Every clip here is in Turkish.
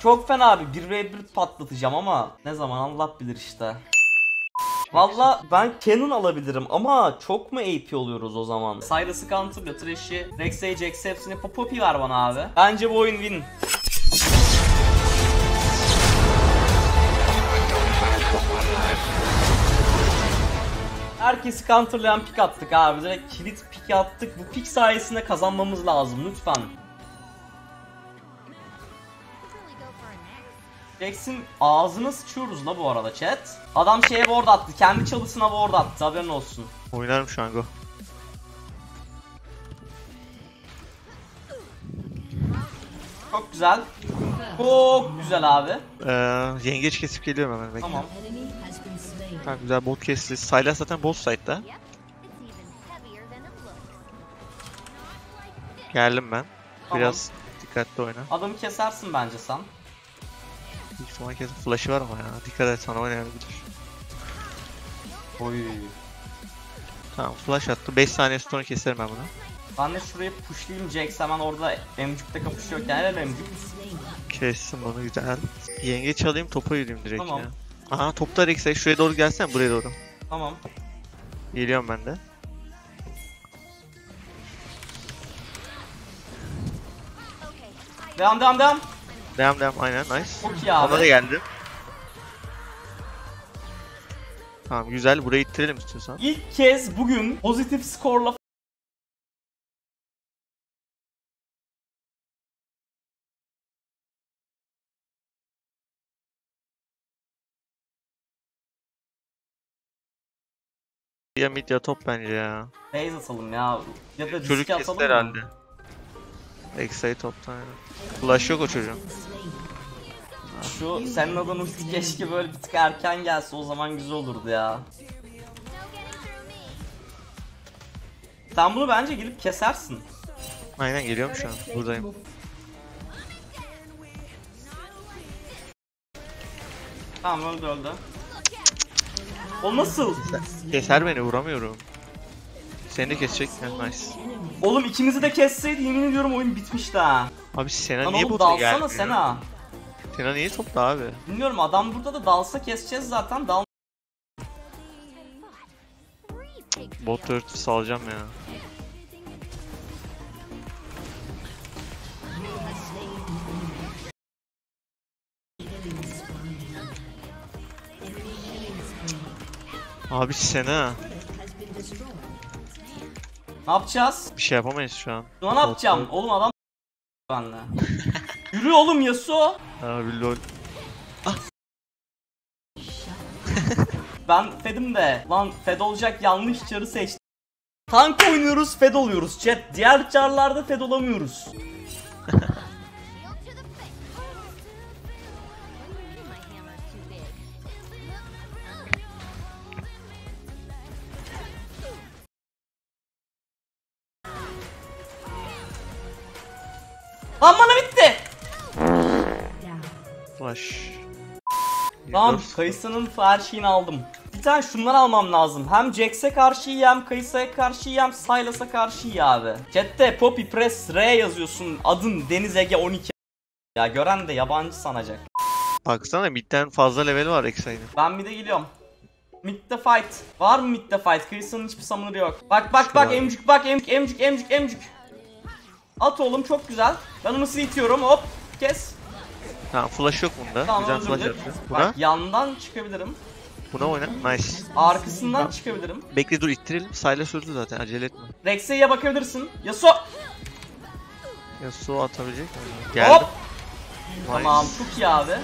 Çok fena abi. 1v1 patlatacağım ama ne zaman Allah bilir işte. Valla ben Canon alabilirim ama çok mu AP oluyoruz o zaman? Sylas'ı counter'la Thresh'i, Rex'e, Jax'e hepsini Poppy ver bana abi. Bence bu oyun win. Herkesi counterlayan pick attık abi. Direkt kilit pick attık. Bu pick sayesinde kazanmamız lazım lütfen. Jax'in ağzını sıçıyoruz la bu arada chat. Adam şeye ward attı. Kendi çalısına ward attı. Haberin olsun. Oynarım şu an go. Çok güzel. Çok güzel abi. Yengeç kesip geliyorum hemen. Bekle. Tamam. Ha, güzel bot kesti. Sylas zaten bot side'da. Geldim ben. Biraz dikkatli oyna. Adamı kesersin bence sen. İlk zaman kesin flash'ı var ama ya. Dikkat et sana oynayabilir. Oy. Tamam flash attı. 5 saniye sonra keserim ben bunu. Ben de şurayı pushlayayım. Jax hemen orada Emcük'te kapışıyorken. Helal Emcük. Kestim bunu güzel. Yengeç alayım topa yürüyeyim direkt Tamam. ya. Aha topta Rex'e şuraya doğru gelsen buraya doğru. Tamam. Geliyorum ben de. Devam devam devam. Devam aynen nice. Çok iyi abi. Ona da geldim. Tamam güzel burayı ittirelim istiyorsan. İlk kez bugün pozitif skorla Ya mid ya top bence ya. base atalım ya. Ya da Çocuk riske kesti atalım herhalde. mı? Rex'e toptan yani. Flash yok o çocuğun. Şu senin adın ulti keşke böyle bir tık erken gelse, o zaman güzel olurdu ya. Sen bunu bence gelip kesersin. Aynen geliyorum şu an. Buradayım. Tamam öldü. O nasıl? Keser beni vuramıyorum. Seni de kesecek. Nice. Oğlum ikimizi de kesseydi yemin ediyorum oyun bitmişti ha. Abi Sena Lan niye oğlum bota dalsana gelmiyor? Sena. Sena niye topta abi? Bilmiyorum, adam burada da dalsa keseceğiz zaten. Bot 4 salacağım ya. Abi Sena. Ne yapacağız? Bir şey yapamayız şu an. Ne yapacağım? Oğlum adam benle. Yürü oğlum Yasuo. Abi lol. Ben fedim de. Lan fed olacak yanlış çarı seçtim. Tank oynuyoruz, fed oluyoruz chat. Diğer çarlarda fed olamıyoruz. Lan bana bitti. Flash. Tamam, Kayısa'nın her şeyini aldım. Bir tane şundan almam lazım. Hem Jax'e karşı iyi, hem Kayısa'ya karşı iyi, hem Sylas'a karşı iyi abi. Chat'te Poppy Press R yazıyorsun. Adın Deniz Ege 12. Ya gören de yabancı sanacak. Baksana midden fazla level var Rex'in. Ben mid'e geliyorum. Mid'de fight. Var mı mid'de fight? Kayısa'nın hiçbir summoner'ı yok. Bak emcük, bak emcük. At oğlum, çok güzel. Ben onu itiyorum, hop kes. Tamam flash yok bunda. Tamam, güzel flash öldürdük. attı. Bak yandan çıkabilirim. Buna oyna. Nice. Arkasından çıkabilirim. Bekle dur ittirelim. Sylas öldü zaten acele etme. Rex'e bakabilirsin. Yasuo. Ya su atabilecek mi? Geldim. Hop. Nice. Tamam, çok iyi abi.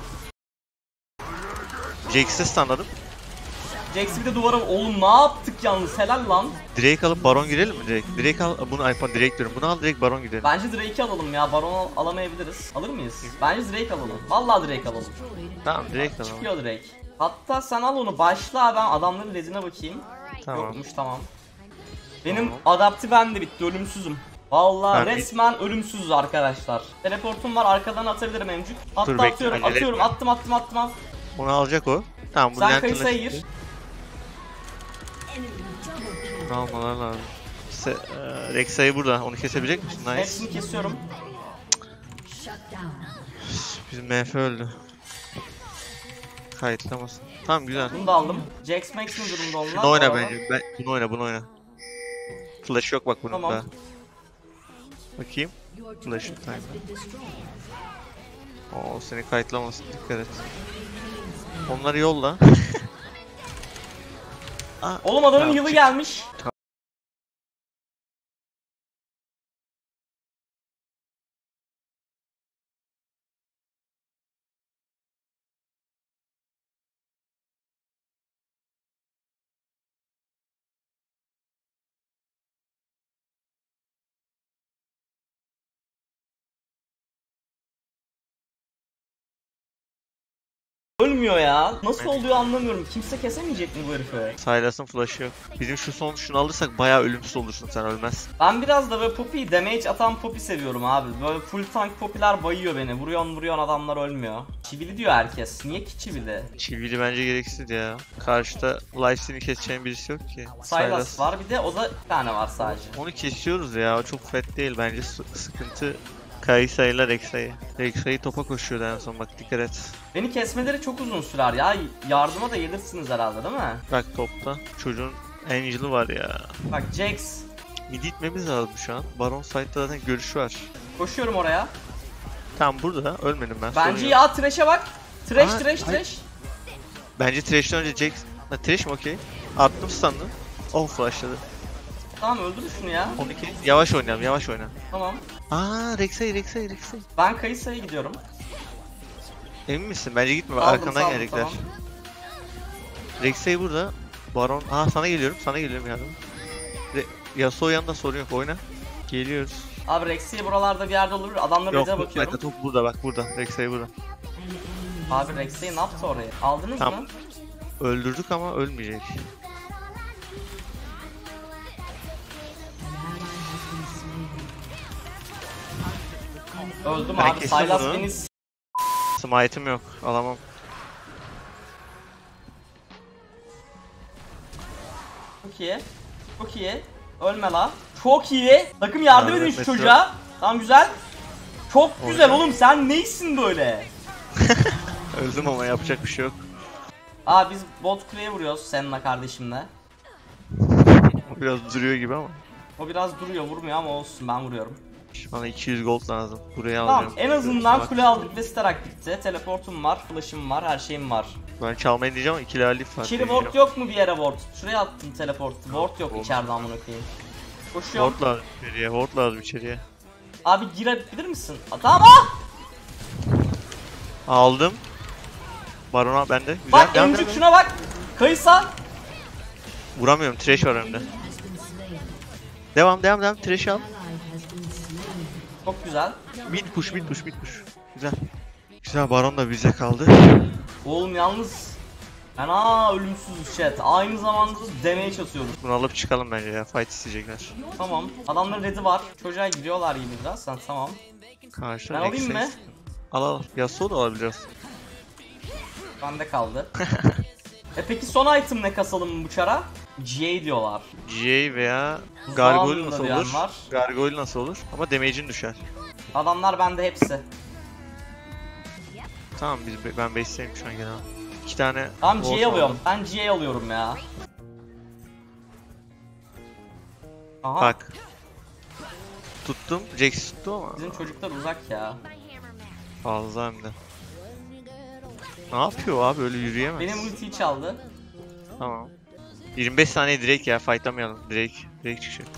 Jax'e stunladım. Jax'i bir de duvara... Oğlum ne yaptık yalnız, helal lan. Drake alıp baron girelim mi direkt? Drake al bunu Drake diyorum. Bunu al direkt baron gidelim. Bence Drake'i alalım ya, Baron alamayabiliriz. Alır mıyız? Bence Drake alalım. Vallahi Drake alalım. Tamam Drake alalım. Çıkıyor Drake. Hatta sen al onu, başla, ben adamların ledine bakayım. Tamam. Yokmuş, tamam. Benim adapti bende bitti, ölümsüzüm. Vallahi Ben resmen ölümsüzüz arkadaşlar. Teleportum var, arkadan atabilirim emcük. Hatta Dur, bekle, atıyorum, acele atıyorum, etme. attım. Onu alacak o. Tamam bunu Sen Kayısa'ya gir. Bunu almalar lazım. Rexa'yı burada. Onu kesebilecek misin? Nice. Hepsini kesiyorum. Bizim MF öldü. Kayıtlamasın. Tamam güzel. Bunu da aldım. Jax Max ne durumda onlar? Şunu oyna bence. Bunu oyna. Flash yok bak bunun Tamam. da. Bakayım. Flash yok time. Oo seni kayıtlamasın, dikkat et. Onları yolla. Oğlum adamın Tamam, yılı çık. gelmiş. Ölmüyor ya. Nasıl oluyor anlamıyorum. Kimse kesemeyecek mi bu herifi? Sylas'ın flash'ı yok. Bizim şu son şunu alırsak bayağı ölümsüz olursun, sen ölmezsin. Ben biraz da böyle Poppy'yi damage atan Poppy seviyorum abi. Böyle full tank Poppy'ler bayıyor beni. Vuruyorsun adamlar ölmüyor. Çivili diyor herkes. Niye ki çivili? Çivili bence gereksiz ya. Karşıda lifesteal'i keseceğin birisi yok ki. Sylas var bir de o da bir tane var sadece. Onu kesiyoruz ya, o çok fat değil bence, sıkıntı Kaysa ile Rek'Sai. Rek'Sai topa koşuyordu en son, bak dikkat et. Beni kesmeleri çok uzun sürer ya. Yardıma da gelirsiniz herhalde değil mi? Bak topta çocuğun Angel'ı var ya. Bak Jax. Mid itmemiz lazım şu an. Baron side'da zaten görüşü var. Koşuyorum oraya. Tam burada ölmedim ben. Bence sorun yok. ya Thresh'e bak. Thresh Aa, Thresh ay- Thresh. Bence Thresh'ten önce Jax... Ha Thresh mi okey? Attım stun'ı. Oh flashladı. Tamam öldür şunu ya. 12. Yavaş oynayalım, yavaş oyna. Tamam. Aa Rek'Sai. Ben Kayısa'ya gidiyorum. Emin misin? Bence gitme, bak Aldım, arkandan saldım, gelecekler. tamam. Rek'Sai burada. Baron... Aa sana geliyorum yardım. Yasuo yanında, sorun yok, oyna. Geliyoruz. Abi Rex'i buralarda bir yerde olur. Adamlara Yok, bize bakıyorum. bak top burada, bak burada. Rek'Sai burada. Abi Rex'i ne yaptı oraya? Aldınız Tamam. mı? Öldürdük ama ölmeyecek. Öldüm Ben abi. kestim Sylas bunu. beni Smite'ım yok, alamam. Çok iyi. Çok iyi. Ölme la. Çok iyi. Takım yardım Yardım edin şu etmesi çocuğa. Tamam güzel. Çok güzel Oyna. oğlum, sen neysin böyle? Öldüm ama yapacak bir şey yok. Aa biz bot kuleye vuruyoruz seninle kardeşimle. O biraz duruyor gibi ama. O biraz duruyor, vurmuyor ama olsun, ben vuruyorum. Bana 200 gold lazım. Buraya Tamam alıyorum. en azından kule aldık ve starak bitti. Teleportum var, flash'ım var, her şeyim var. Ben çalmayı diyeceğim ama 2 level'lik var. İçeri ward yok mu bir yere ward? Şuraya attım teleportu. Ward yok Olmaz. içeride amına koyayım. Koşuyorum. Ward lazım içeriye, ward lazım içeriye. Abi girebilir misin? Tamam ah! Aldım. Baron'a bende. Güzel. Bak devam, emcik devam. şuna bak. Kayısa. Vuramıyorum, trash var önümde. Devam. Trash al. Çok güzel. Mid push. Güzel. Güzel, Baron da bize kaldı. Oğlum yalnız fena ölümsüz chat. Aynı zamanda damage atıyoruz. Bunu alıp çıkalım bence ya. Fight isteyecekler. Tamam. Adamların red'i var. Çocuğa giriyorlar gibi biraz. Sen tamam. Karşı Ben alayım mı? Al. Yasuo da alabiliriz. Bende kaldı. Peki son item ne kasalım bu çara? GA diyorlar. GA veya Buzdağ Gargoyle alnında nasıl diyen olur? var. Gargoyle nasıl olur? Ama damage'in düşer. Adamlar bende hepsi. Tamam ben base'teyim şu an gene. 2 tane. Tamam Wolf GA alıyorum. aldım. Ben GA alıyorum ya. Aha. Bak. Tuttum. Jax tuttu ama. Bizim çocuklar uzak ya. Fazla hem de. Ne yapıyor abi, öyle yürüyemez. Benim ultiyi çaldı. Tamam. 25 saniye direkt ya, fightlamayalım. Direkt çıkacak.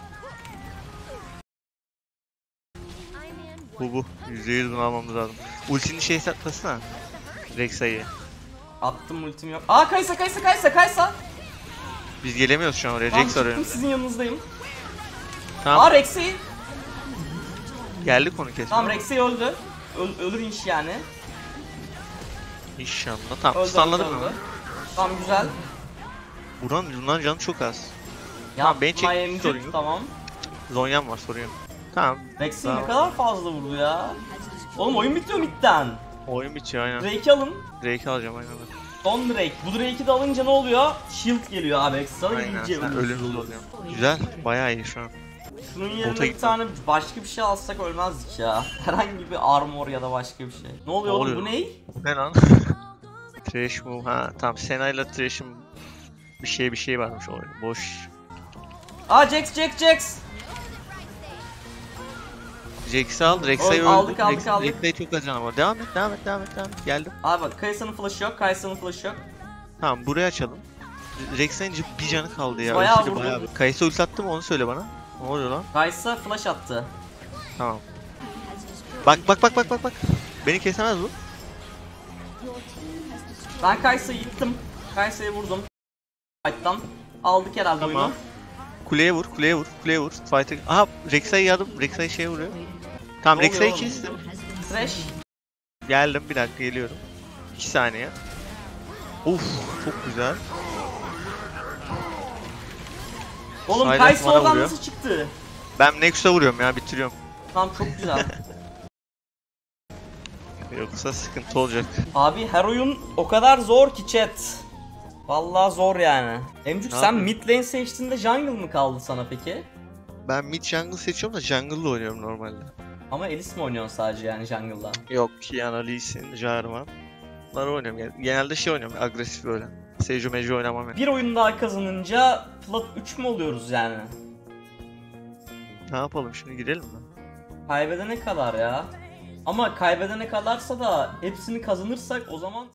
Bu. %100 bunu almamız lazım. Ultini şey saklasana. Rek'Sai'ye. Attım ultim yok. Aa Kaysa. Biz gelemiyoruz şu an oraya. Tamam Jax var çıktım, önümde. sizin yanınızdayım. Tamam. Aa Rex'i. Geldik onu kesmeye. Tamam Rex'i öldü. Ölür inş yani. İnşallah. Tamam. Öldü, Stunladım öldü. ama. Tamam güzel. Bundan canı çok az. Ya Tamam, beni çek, emcik, sorun yok. tamam. Zonya'm var, sorun yok. Tamam. Rex'i Tamam. ne kadar fazla vurdu ya. Oğlum oyun bitiyor midden. Oyun bitiyor aynen. Drake'i alın. Drake'i alacağım aynen. Son Drake. Bu Drake'i de alınca ne oluyor? Shield geliyor abi ekstra. Aynen. İyice Sen ölümsüz ölümsüz oluyor. oluyorsun. Güzel. Bayağı iyi şu an. Şunun yerine Bota bir gitmem. tane başka bir şey alsak ölmezdik ya. Herhangi bir armor ya da başka bir şey. Ne oluyor Ne oğlum oluyor? bu ne? Ne lan? Trash move, ha tamam, Sena'yla Trash'in bir şey varmış o oyun. Boş. Aa Jax. Jax'i al, Rek'Sai öldü. Aldık. Rek'Sai çok az canım var. Devam et. Geldim. Abi bak Kayısa'nın flash'ı yok. Tamam, burayı açalım. Rek'Sai'nin bir canı kaldı ya. Bayağı Ölseydi vurdu. bayağı bir. Kayısı ulti attı mı onu söyle bana. Ne oluyor lan? Kayısa flash attı. Tamam. Bak. Beni kesemez bu. Ben Kayısa'yı yıktım. Kayısa'yı vurdum. Fight'tan. Aldık herhalde Tamam. oyunu. Kuleye vur. Fight'e. Aha, Rek'Sai yardım. Rek'Sai şeye vuruyor. Tamam, Ne oluyor Rek'Sai oğlum? kestim. Thresh. Geldim, bir dakika geliyorum. 2 saniye. Uf, çok güzel. Oğlum Silas Kayısa bana oradan vuruyor. nasıl çıktı? Ben Nexus'a vuruyorum ya, bitiriyorum. Tamam çok güzel. Yoksa sıkıntı olacak. Abi her oyun o kadar zor ki chat. Vallahi zor yani. Emcük Ne sen yapayım? mid lane seçtiğinde jungle mı kaldı sana peki? Ben mid jungle seçiyorum da jungle'la oynuyorum normalde. Ama Elis mi oynuyorsun sadece yani jungle'da? Yok, Kiana, Lee Sin, Jarvan. Bunları oynuyorum. Genelde şey oynuyorum, agresif böyle. Seju oynamam yani. Bir oyun daha kazanınca plat 3 mü oluyoruz yani? Ne yapalım şimdi, girelim mi? Kaybedene kadar ya. Ama kaybedene kadarsa da hepsini kazanırsak o zaman